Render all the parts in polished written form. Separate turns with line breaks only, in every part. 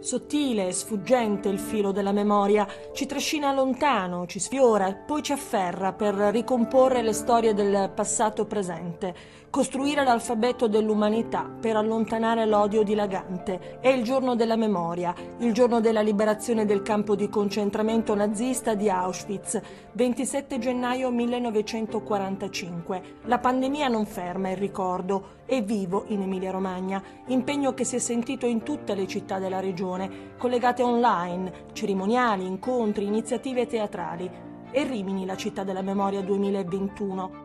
Sottile e sfuggente il filo della memoria, ci trascina lontano, ci sfiora e poi ci afferra per ricomporre le storie del passato presente, costruire l'alfabeto dell'umanità per allontanare l'odio dilagante. È il giorno della memoria, il giorno della liberazione del campo di concentramento nazista di Auschwitz, 27 gennaio 1945. La pandemia non ferma il ricordo, è vivo in Emilia-Romagna, impegno che si è sentito in tutte le città della regione, collegate online, cerimoniali, incontri, iniziative teatrali. E Rimini, la città della memoria 2021.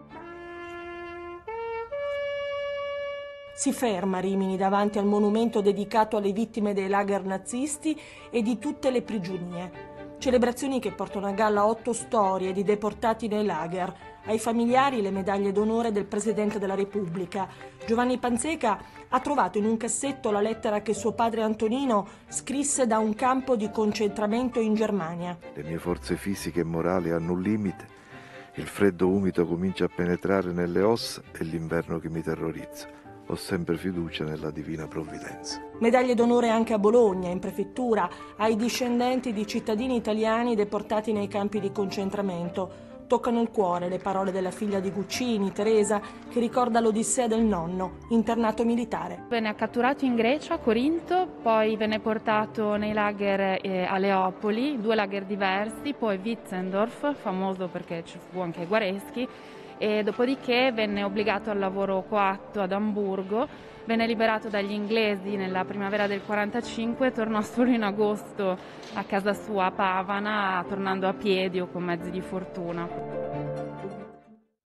Si ferma Rimini davanti al monumento dedicato alle vittime dei lager nazisti e di tutte le prigionie. Celebrazioni che portano a galla 8 storie di deportati nei lager. Ai familiari le medaglie d'onore del Presidente della Repubblica. Giovanni Panzeca ha trovato in un cassetto la lettera che suo padre Antonino scrisse da un campo di concentramento in Germania.
Le mie forze fisiche e morali hanno un limite. Il freddo umido comincia a penetrare nelle ossa e l'inverno che mi terrorizza. Ho sempre fiducia nella divina provvidenza.
Medaglie d'onore anche a Bologna, in prefettura, ai discendenti di cittadini italiani deportati nei campi di concentramento. Toccano il cuore le parole della figlia di Guccini, Teresa, che ricorda l'odissea del nonno, internato militare.
Venne catturato in Grecia, a Corinto, poi venne portato nei lager a Leopoli, 2 lager diversi, poi Witzendorf, famoso perché ci fu anche Guareschi, e dopodiché venne obbligato al lavoro coatto ad Amburgo, venne liberato dagli inglesi nella primavera del 45, tornò solo in agosto a casa sua a Pavana, tornando a piedi o con mezzi di fortuna.